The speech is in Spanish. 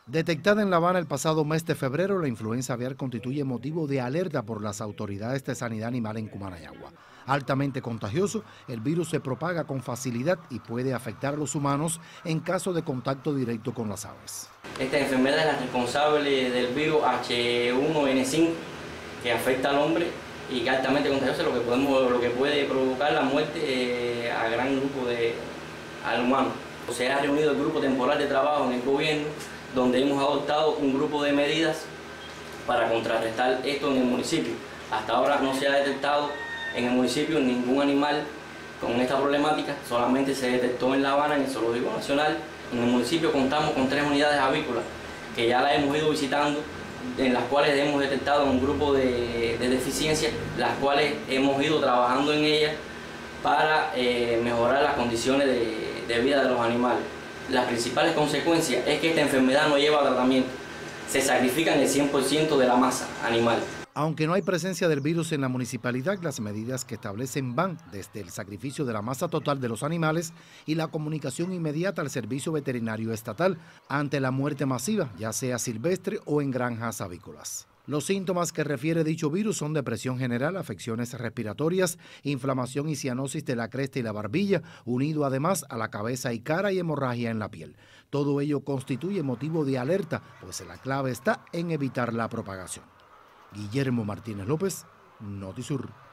Detectada en La Habana el pasado mes de febrero, la influenza aviar constituye motivo de alerta por las autoridades de sanidad animal en Cumanayagua. Altamente contagioso, el virus se propaga con facilidad y puede afectar a los humanos en caso de contacto directo con las aves. Esta enfermedad es la responsable del virus H1N5 que afecta al hombre y que es altamente contagioso, lo que puede provocar la muerte a gran grupo al humano. Se ha reunido el grupo temporal de trabajo en el gobierno, donde hemos adoptado un grupo de medidas para contrarrestar esto en el municipio. Hasta ahora no se ha detectado en el municipio ningún animal con esta problemática, solamente se detectó en La Habana, en el Zoológico Nacional. En el municipio contamos con 3 unidades avícolas que ya las hemos ido visitando, en las cuales hemos detectado un grupo de deficiencias, las cuales hemos ido trabajando en ellas para mejorar las condiciones de vida de los animales. Las principales consecuencias es que esta enfermedad no lleva tratamiento, se sacrifican el 100% de la masa animal. Aunque no hay presencia del virus en la municipalidad, las medidas que establecen van desde el sacrificio de la masa total de los animales y la comunicación inmediata al servicio veterinario estatal ante la muerte masiva, ya sea silvestre o en granjas avícolas. Los síntomas que refiere dicho virus son depresión general, afecciones respiratorias, inflamación y cianosis de la cresta y la barbilla, unido además a la cabeza y cara y hemorragia en la piel. Todo ello constituye motivo de alerta, pues la clave está en evitar la propagación. Guillermo Martínez López, Notisur.